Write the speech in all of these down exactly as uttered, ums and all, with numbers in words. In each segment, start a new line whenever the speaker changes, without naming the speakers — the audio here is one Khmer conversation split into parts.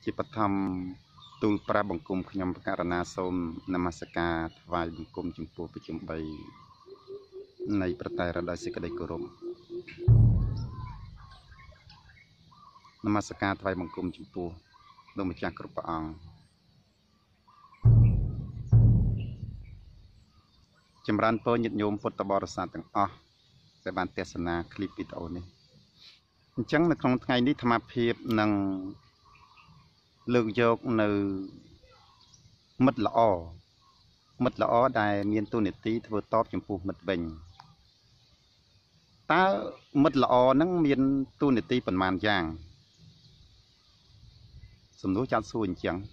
ជាបឋមទូលប្រាបង្គំខ្ញុំបករណាសូមនមស្ការថ្វាយបង្គំចំពោះប្រជុំបីនៃប្រតិរដោយសេចក្តីគោរពនមស្ការថ្វាយបង្គំចំពោះលោកម្ចាស់គ្រប់ព្រះអង្គចម្រើនពរញាតិញោមពុទ្ធបរិស័ទទាំងអស់ដែលបានទស្សនាคลิปវីដេអូនេះអញ្ចឹងនៅក្នុងថ្ងៃនេះអាត្មាភាពនឹងលើកយកនៅមិត្តល្អមិត្តល្អដែលមានទូនាទីធ្វើតបចំពោះមិត្តវិញតើមិត្តល្អហ្នឹងមានទូនាទីប៉ុន្មានយ៉ាងសំណួរចាត់សួរអញ្ចឹង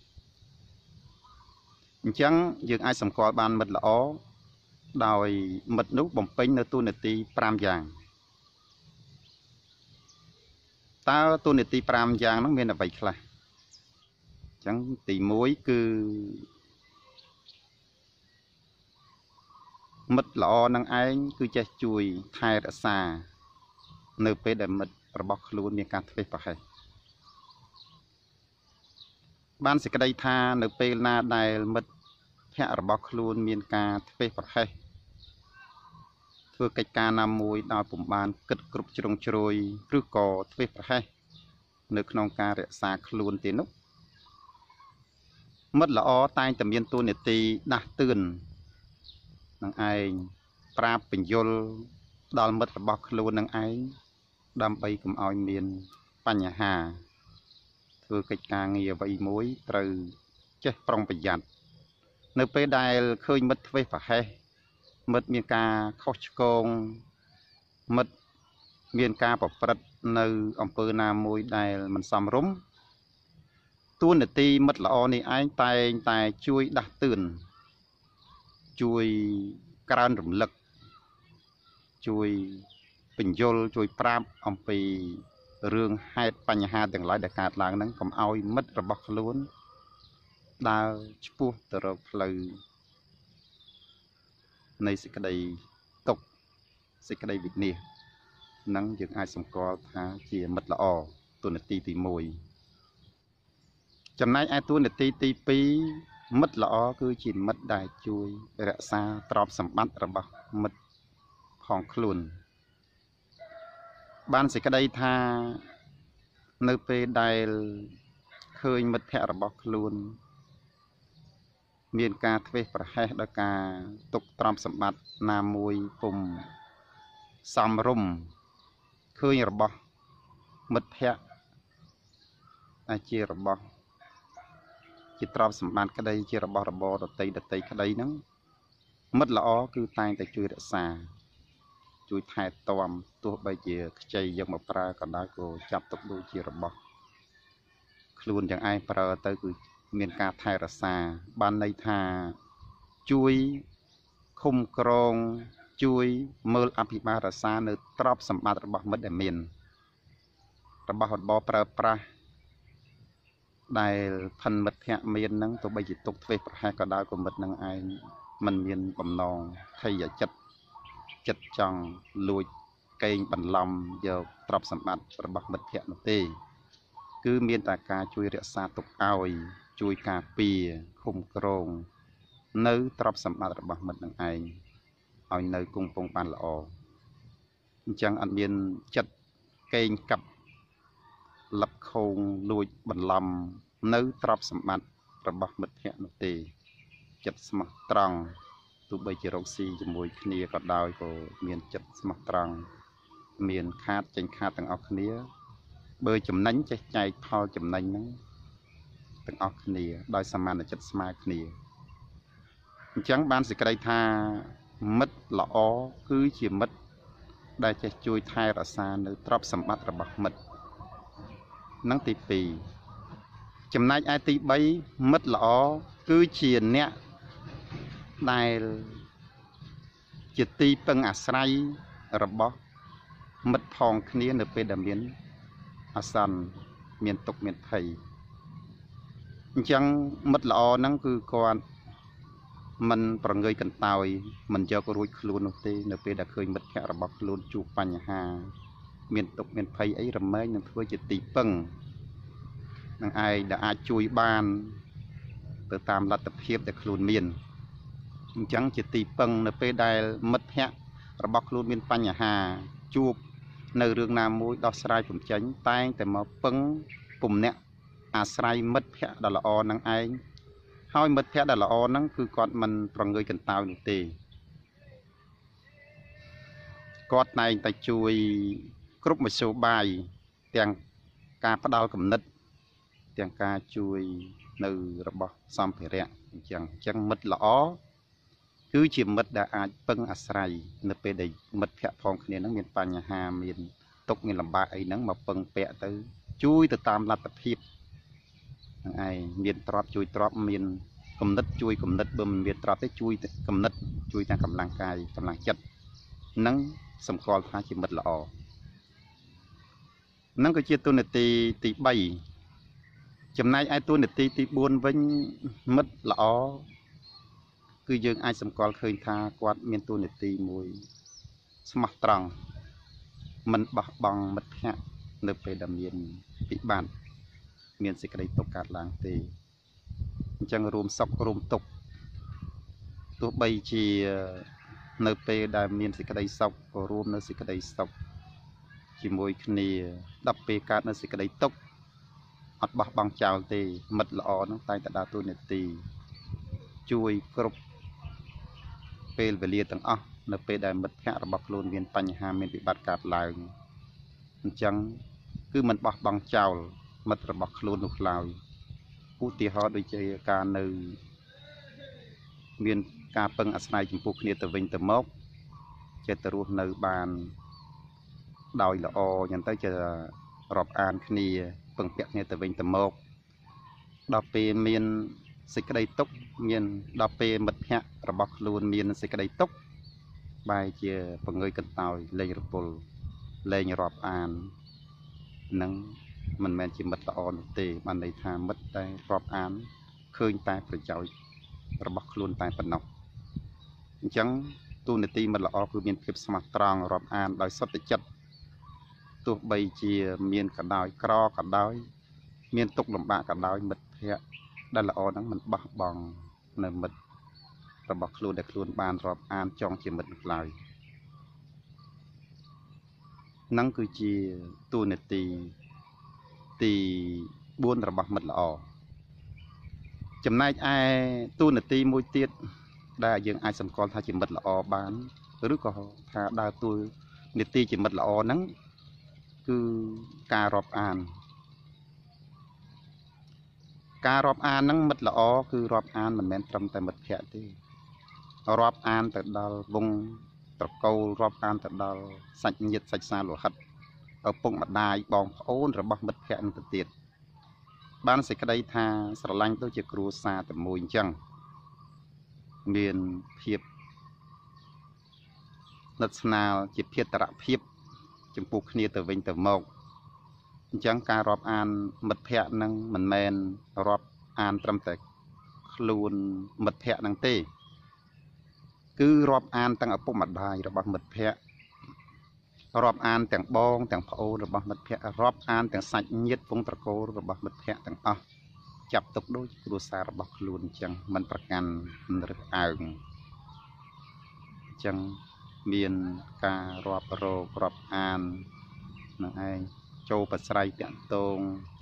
អញ្ចឹងយើងអាចសម្គាល់បានមិត្តល្អដោយមិត្តនោះបំពេញនៅទូនាទីប្រាំយ៉ាងតើទូនាទីប្រាំយ៉ាងហ្នឹងមានអ្វីខ្លះអញ្ចឹងទីមួយគឺមិត្តល្អនឹងឯងគឺចេះជួយថែរក្សានៅពេលដែលមិត្តរបស់ខ្លួនមានការធ្វេសប្រហែសបានសេចក្តីថានៅពេលណាដែលមិត្តភក្តិរបស់ខ្លួនមានការធ្វេសប្រហែសធ្វើកិច្ចការណាមួយដោយពុំបានគិតគ្រប់ជ្រុងជ្រោយឬក៏ធ្វេសប្រហែសនៅក្នុងការរក្សាខ្លួនទេនោះមិត្តល្អតែងតែមានតួនាទីដាស់តឿននឹងឯងប្រាប់បញ្យលដល់មិត្តរបស់ខ្លួននឹងឯងដើម្បីកុំឲ្យមានបញ្ហាធ្វើកិច្ចការងារអ្វីមួយត្រូវចេះប្រុងប្រយ័ត្ននៅពេលដែលឃើញមិត្តធ្វេសប្រហែសមិត្តមានការខុសឆ្គងមិត្តមានការប្រព្រឹត្តនៅអំពើណាមួយដែលមិនសមរម្យតួនាទីមិត្តល្អនេះឯងតែងតែជួយដាស់តឿនជួយក្រើនរំលឹកជួយបញ្យលជួយប្រាប់អំពីរឿងហេតុបញ្ហាទាំងឡាយដែលកើតឡើងហ្នឹងកុំឲ្យមិត្តរបស់ខ្លួនដើរឆ្ពោះទៅរកផ្លូវនៃសេចក្តីទុក្ខសេចក្តីវិនាសហ្នឹងយើងអាចសម្គាល់ថាជាមិត្តល្អតួនាទីទីមួយចំណែកឯតួនាទីទីពីរមិត្តល្អគឺជាមិត្តដែលជួយរក្សាទ្រព្យសម្បត្តិរបស់មិត្តផងខ្លួនបានសេចក្តីថានៅពេលដែលឃើញមិត្តភក្តិរបស់ខ្លួនមានការធ្វេសប្រហែសដោយការទុកទ្រព្យសម្បត្តិណាមួយពុំសមរម្យឃើញរបស់មិត្តភក្តិដែលជារបស់ជាទ្រព្យសម្បត្តិក្តីជារបស់របរដតីដតីក្តីហ្នឹងមិត្តល្អគឺតែងតែជួយរក្សាជួយថែទាំទោះបីជាខ្ចីយកមកប្រើក៏ដោយក៏ចាប់ទុកដូចជារបស់ខ្លួនយ៉ាងឯងប្រើទៅគឺមានការថែរក្សាបានន័យថាជួយឃុំក្រងជួយមើលអភិបាលរក្សានៅទ្រព្យសម្បត្តិរបស់មិត្តដែលមានរបស់របរប្រើប្រាស់ដែលផិនមិត្តភក្តិមានហ្នឹងទោះបីជាទុកធ្វេសប្រហែសក៏ដោយក៏មិត្តនឹងឯងមិនមានបំណងថយចិត្តចិត្តចង់លួចកេងបន្លំយកទ្រព្យសម្បត្តិរបស់មិត្តភក្តិនោះទេគឺមានតែការជួយរក្សាទុកឲ្យជួយការពារឃុំក្រងនៅទ្រព្យសម្បត្តិរបស់មិត្តនឹងឯងឲ្យនៅគង់ពងបានល្អអញ្ចឹងអត់មានចិត្តកេងកាប់លឹបខោងលួចបន្លំនៅទ្រព្យសម្បត្តិរបស់មិត្តភក្តិនោះទេចិត្តស្មោះត្រង់ទោះបីជារកស៊ីជាមួយគ្នាក៏ដោយក៏មានចិត្តស្មោះត្រង់មានខាតចេញខាតទាំងអស់គ្នាបើចំណេញចេះចែកផលចំណេញហ្នឹងទាំងអស់គ្នាដោយសមានចិត្តស្មើគ្នាអញ្ចឹងបានសេចក្តីថាមិត្តល្អគឺជាមិត្តដែលចេះជួយថែរក្សានៅទ្រព្យសម្បត្តិរបស់មិត្តនឹងទីពីរចំណែកឯទីបីមិត្តល្អគឺជាអ្នកដែលជាទីពឹងអាស្រ័យរបស់មិត្តផងគ្នានៅពេលដែលមានអាសន្នមានទុក្ខមានភ័យអញ្ចឹងមិត្តល្អហ្នឹងគឺគាត់មិនប្រងើយកន្តើយមិនយករួចខ្លួននោះទេនៅពេលដែលឃើញមិត្តភក្តិរបស់ខ្លួនជួបបញ្ហាមានទុក្ខមានភ័យអីរមែងនឹងធ្វើជាទីពឹងនឹងឯងដែលអាចជួយបានទៅតាមលទ្ធភាពដែលខ្លួនមានអញ្ចឹងជាទីពឹងនៅពេលដែលមិត្តភ័ក្តិរបស់ខ្លួនមានបញ្ហាជួបនៅរឿងណាមួយដោះស្រាយពុំចេញតែងតែមកពឹងពំនាក់អាស្រ័យមិត្តភ័ក្តិដ៏ល្អនឹងឯងហើយមិត្តភ័ក្តិដ៏ល្អហ្នឹងគឺគាត់មិនប្រងើយកន្តើយនោះទេគាត់តែងតែជួយគ្រប់មធ្យោបាយទាំងការផ្ដល់គំនិតទាំងការជួយនៅរបស់សម្ភារៈអញ្ចឹងអញ្ចឹងមិត្តល្អគឺជាមិត្តដែលអាចពឹងអាស្រ័យនៅពេលដែលមិត្តភ័ក្តិផងគ្នានឹងមានបញ្ហាមានទុក្ខមានលំបាកអីហ្នឹងមកពឹងពាក់ទៅជួយទៅតាមលទ្ធភាពហ្នឹងឯងមានទ្រព្យជួយទ្រព្យមានគំនិតជួយគំនិតបើមិនមានទ្រព្យទេជួយគំនិតជួយទាំងកម្លាំងកាយកម្លាំងចិត្តហ្នឹងសម្គាល់ថាជាមិត្តល្អហ្នឹងក៏ជាតួនាទីទីបីចំណែកឯតួនាទីទីបួនវិញមិត្តល្អគឺយើងអាចសម្គាល់ឃើញថាគាត់មានតួនាទីមួយស្មោះត្រង់មិនបោះបង់មិត្តភ័ក្តិនៅពេលដែលមានពិបត្តិមានសេចក្តីទុក្ខកើតឡើងទេអញ្ចឹងរួមសុខរួមទុក្ខទោះបីជានៅពេលដែលមានសេចក្តីសុខក៏រួមនៅសេចក្តីសុខជាមួយគ្នាដល់ពេលកើតនៅសេចក្តីទុក្ខអត់បោះបង់ចោលទេមិត្តល្អនោះតែងតែដើរតួនាទីជួយគ្រប់ពេលវេលាទាំងអស់នៅពេលដែលមិត្តភ័ក្តិរបស់ខ្លួនមានបញ្ហាមានវិបត្តិកើតឡើងអញ្ចឹងគឺមិនបោះបង់ចោលមិត្តរបស់ខ្លួននោះឡើយឧទាហរណ៍ដូចជាការនៅមានការពឹងអាស្រ័យចំពោះគ្នាទៅវិញទៅមកចេះតែរស់នៅបានដោយល្អអញ្ចឹងទៅចេះរាប់អានគ្នាពឹងពាក់គ្នាទៅវិញទៅមកដល់ពេលមានសេចក្តីទុក្ខមានដល់ពេលមិត្តភ័ក្តិរបស់ខ្លួនមានសេចក្តីទុក្ខបែរជាពង្រើយកន្តើយលែងរពលលែងរាប់អាននឹងមិនមែនជាមិត្តល្អនោះទេបានន័យថាមិត្តតែរាប់អានឃើញតែប្រយោជន៍របស់ខ្លួនតែប៉ុណ្ណោះអញ្ចឹងតួនាទីមិត្តល្អគឺមានភាពស្មោះត្រង់រាប់អានដោយសុទ្ធចិត្តទោះបីជាមានក៏ដោយក្រក៏ដោយមានទុក្ខលំបាកក៏ដោយមិត្តភ័ក្តិដែលល្អហ្នឹងមិនបោះបង់នៅមិត្តរបស់ខ្លួនដែលខ្លួនបានរាប់អានចង់ជាមិត្តនោះឡើយហ្នឹងគឺជាតួនាទីទីបួនរបស់មិត្តល្អចំណែកឯតួនាទីមួយទៀតដែលយើងអាចសម្គាល់ថាជាមិត្តល្អបានឬក៏ថាដើរតួនាទីជាមិត្តល្អហ្នឹងគឺការរាប់អានការរាប់អានហ្នឹងមិត្តល្អគឺរាប់អានមិនមែនត្រឹមតែមិត្តភ័ក្តិទេរាប់អានទៅដល់វងត្រកូលរាប់អានទៅដល់សាច់ញាតិសាច់សាលោហិតឪពុកម្ដាយបងប្អូនរបស់មិត្តភ័ក្តិនឹងទៅទៀតបានសេចក្តីថាស្រឡាញ់ទៅជាគ្រួសារតែមួយអញ្ចឹងមានភាពនិតស្នាលជាភេទរភាពចំពោះគ្នាទៅវិញទៅមកអញ្ចឹងការរាប់អានមិត្តភ័ក្តិនឹងមិនមែនរាប់អានត្រឹមតែខ្លួនមិត្តភ័ក្តិនឹងទេគឺរាប់អានទាំងឪពុកម្ដាយរបស់មិត្តភ័ក្តិរាប់អានទាំងបងទាំងប្អូនរបស់មិត្តភ័ក្តិរាប់អានទាំងសាច់ញាតិវងត្រកូលរបស់មិត្តភ័ក្តិទាំងអស់ចាប់ទុកដូចគ្រួសាររបស់ខ្លួនអញ្ចឹងមិនប្រកាន់រឹកអើងអញ្ចឹងមានការរាប់រករាប់អាននឹងឯងចូលប្រស្រ័យតាក់ទង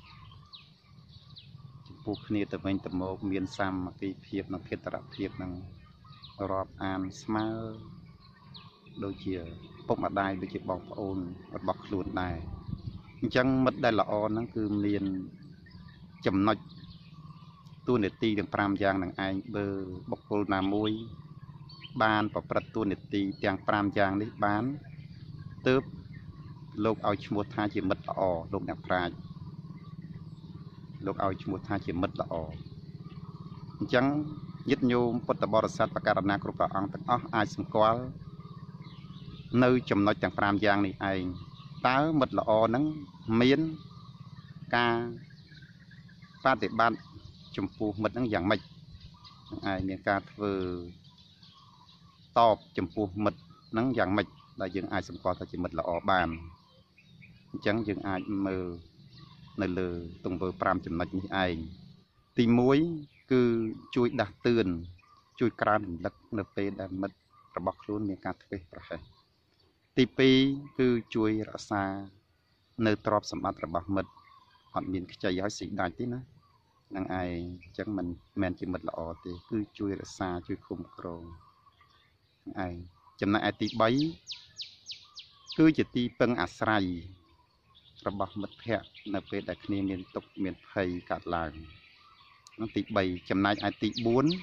ចំពោះគ្នាទៅវិញទៅមកមានសាមគ្គីភាពនិងភេទរភាពនឹងរាប់អានស្មើដូចជាពុកម្ដាយដូចជាបងប្អូនរបស់ខ្លួនដែរអញ្ចឹងមិត្តដែលល្អហ្នឹងគឺមានចំណុចតួនាទីទាំងប្រាំយ៉ាងនឹងឯងបើបុគ្គលណាមួយបានប្រព្រឹត្តតួនាទីទាំងប្រាំយ៉ាងនេះបានទើបលោកឲ្យឈ្មោះថាជាមិត្តល្អលោកអ្នកប្រាជ្ញលោកឲ្យឈ្មោះថាជាមិត្តល្អអញ្ចឹងញាតិញោមពុទ្ធបរិស័ទបកករណាគ្រប់ព្រះអង្គទាំងអស់អាចសម្គាល់នៅចំណុចទាំងប្រាំយ៉ាងនេះឯងតើមិត្តល្អហ្នឹងមានការបប្រតិបត្តិចំពោះមិត្តហ្នឹងយ៉ាងម៉េចឯងមានការធ្វើតបចំពោះមិត្តហ្នឹងយ៉ាងម៉េចដែលយើងអាចសម្គាល់ថាជាមិត្តល្អបានអញ្ចឹងយើងអាចមើលในเลยตรงเบอร์ปรามจำนวนนี้เองตีมวยคือช่วยดักเตือนช่วยการหลักในเปดมัดระบบคลุ้นมีการทำประเทศตีปีคือช่วยรักษาในตรอบสมบัติระบบมัดหอดมีนใจย้อยสีได้ที่นะนางไอจังมันแมนจิมัดละออตีคือช่วยรักษาช่วยคุมโครงไอจำนวนไอตีใบคือจะตีเปิงอาศัยระบบมัดแพะในเปดคณีมีนตกมีนไพกัดลางนั่นตีใบจำนวนไอตีบุญ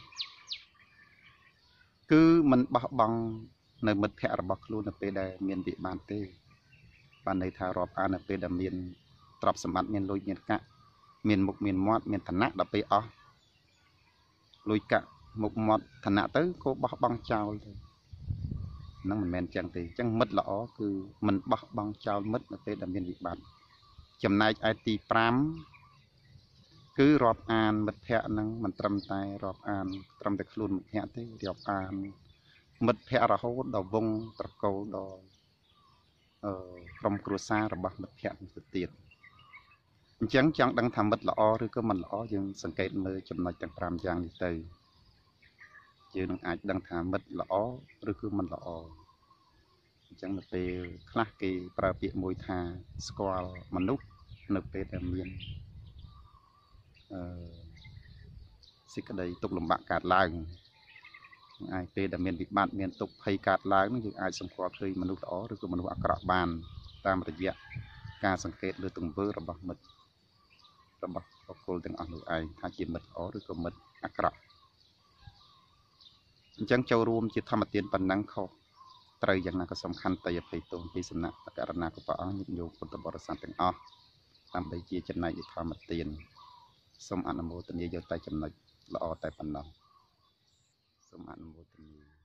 คือมันบะบังในมัดแพะระบบคลุ้นในเปดมีนวิบานเตปานในทารอบอาในเปดมีนตรอบสมบัติมีนลอยมีนกะมีนมุกมีนมอดมีนฐานะดับไปอ๋อลอยกะมุกมอดฐานะtớiก็บะบังเจ้าเลยนั่งมันแมนจังตีจังมัดละอ๋อคือมันบะบังเจ้ามัดในเปดมีนวิบานจำนวนไอตีพรามคือรอบอ่านมัดแพะนั่งมันตรำตายรอบอ่านตรำแต่คลุนแพะที่รอบอ่านมัดแพะเราเขาดอกวงตะโกดอกเอ่อกรมครัวซาระบาดมัดแพะมันเตียนจังจังดังทำมัดละอหรือก็มันละอยังสังเกตเลยจำนวนจังพรามยางนี่เตยยืนอาจดังทำมัดละอหรือก็มันละอจังเปคลากีปราเปียมวยทาสควอลมนุษย์นเปดเมียนสิกระไดตกลำบากกาดลางไอเปดเมียนบิดบาดเมียนตกภัยกาดลางนั่นคือไอสมควรเคยมนุษย์อ๋อหรือก็มนุษย์อักระบานตามระยะการสังเกตหรือตึงเบอร์ระบาดมัดระบาดออกโกลตึงอ่อนหรือไอถ้าจีมัดอ๋อหรือก็มัดอักระจังเจ้ารวมจิตธรรมเตียนปันนังเขาไตรอย่างนั้นก็สำคัญแต่อย่าไปตรงที่สนะตะการนาก็ปะอ๋อยิบโยพุทธบริษัทตึงอ๋อตามใบจีจำนายอิทธรรมเตียนสมอนุโมทนีโยไตจำนายละอแต่ปันนังสมอนุโมทนี